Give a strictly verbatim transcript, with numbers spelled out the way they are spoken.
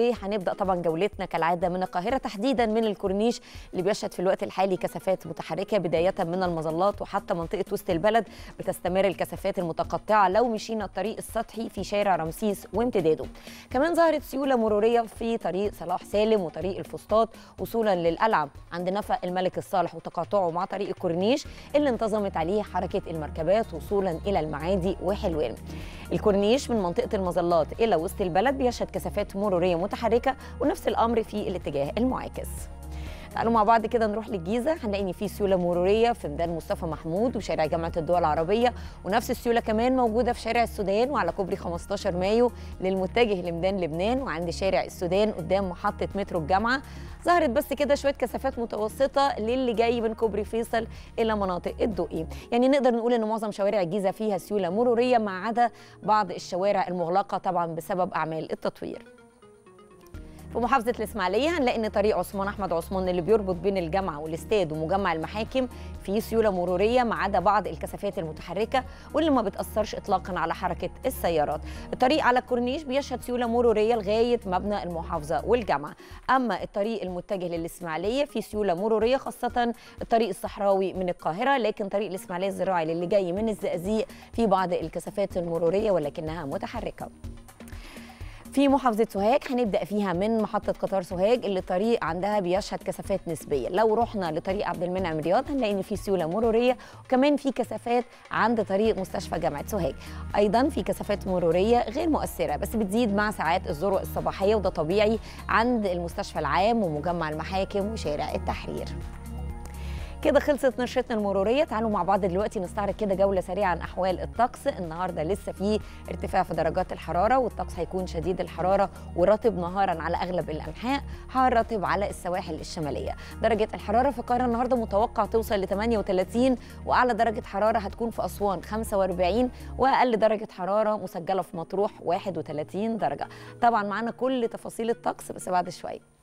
وهنبدا طبعا جولتنا كالعاده من القاهره، تحديدا من الكورنيش اللي بيشهد في الوقت الحالي كثافات متحركه بدايه من المظلات وحتى منطقه وسط البلد. بتستمر الكثافات المتقطعه لو مشينا الطريق السطحي في شارع رمسيس وامتداده. كمان ظهرت سيوله مروريه في طريق صلاح سالم وطريق الفسطاط وصولا للقلعه عند نفق الملك الصالح وتقاطعه مع طريق الكورنيش اللي انتظمت عليه حركه المركبات وصولا الى المعادي وحلوان. الكورنيش من منطقه المظلات الى وسط البلد بيشهد كثافات مروريه متحركه ونفس الامر في الاتجاه المعاكس. تعالوا مع بعض كده نروح للجيزه، هنلاقي ان في سيوله مروريه في ميدان مصطفى محمود وشارع جامعه الدول العربيه، ونفس السيوله كمان موجوده في شارع السودان وعلى كوبري خمستاشر مايو للمتجه لميدان لبنان وعند شارع السودان قدام محطه مترو الجامعه. ظهرت بس كده شويه كثافات متوسطه للي جاي من كوبري فيصل الى مناطق الدقي، يعني نقدر نقول ان معظم شوارع الجيزه فيها سيوله مروريه ما عدا بعض الشوارع المغلقه طبعا بسبب اعمال التطوير. في محافظة الإسماعيلية هنلاقي إن طريق عثمان أحمد عثمان اللي بيربط بين الجامعة والاستاد ومجمع المحاكم فيه سيولة مرورية ما عدا بعض الكثافات المتحركة واللي ما بتأثرش إطلاقا على حركة السيارات. الطريق على الكورنيش بيشهد سيولة مرورية لغاية مبنى المحافظة والجامعة، أما الطريق المتجه للإسماعيلية فيه سيولة مرورية خاصة الطريق الصحراوي من القاهرة، لكن طريق الإسماعيلية الزراعي للي جاي من الزقازيق في بعض الكثافات المرورية ولكنها متحركة. في محافظة سوهاج هنبدأ فيها من محطة قطار سوهاج اللي الطريق عندها بيشهد كثافات نسبية. لو رحنا لطريق عبد المنعم رياض هنلاقي ان في سيولة مرورية وكمان في كثافات عند طريق مستشفى جامعة سوهاج. أيضا في كثافات مرورية غير مؤثرة بس بتزيد مع ساعات الذروة الصباحية وده طبيعي عند المستشفى العام ومجمع المحاكم وشارع التحرير. كده خلصت نشرتنا المروريه، تعالوا مع بعض دلوقتي نستعرض كده جوله سريعه عن احوال الطقس. النهارده لسه في ارتفاع في درجات الحراره والطقس هيكون شديد الحراره ورطب نهارا على اغلب الانحاء، حار رطب على السواحل الشماليه. درجه الحراره في القاهره النهارده متوقع توصل ل ثمانية وثلاثين واعلى درجه حراره هتكون في اسوان خمسة وأربعين واقل درجه حراره مسجله في مطروح واحد وثلاثين درجه. طبعا معانا كل تفاصيل الطقس بس بعد شويه.